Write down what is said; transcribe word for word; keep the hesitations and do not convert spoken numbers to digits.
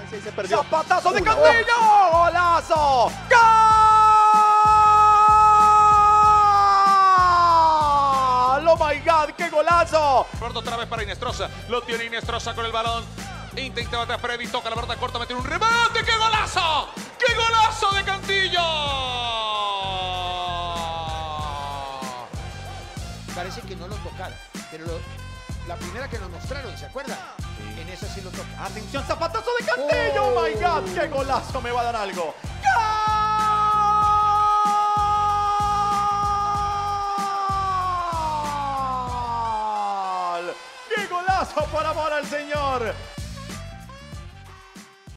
Sí, se perdió. ¡Zapatazo de Uno. Cantillo! ¡Golazo! ¡Gol! ¡Oh my God! ¡Qué golazo! Roberto otra vez para Inestrosa. Lo tiene Inestrosa con el balón. Intenta atrás Freddy, toca la pelota corta, mete un remate. ¡Qué golazo! ¡Qué golazo de Cantillo! Parece que no lo tocara, pero lo, la primera que nos mostraron, ¿se acuerdan? Sí. En esa sí lo toca. Atención, zapatazo de Cantillo. ¡Oh my God! ¡Qué golazo! Me va a dar algo. ¡Gol! ¡Qué golazo por amor al Señor!